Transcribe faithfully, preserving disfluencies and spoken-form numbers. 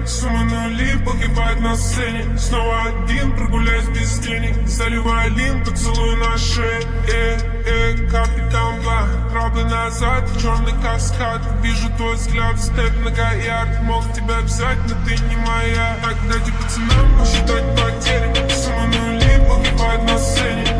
Сумма нули погибает на сцене. Снова один, прогуляюсь без денег. Заливаю лин, поцелуй на шее. Э, э, капитан Бла. Правда назад, черный каскад. Вижу твой взгляд, степ нога ярд. Мог тебя взять, но ты не моя. Так дайте пацанам посчитать потери. Сумма нули погибает на сцене.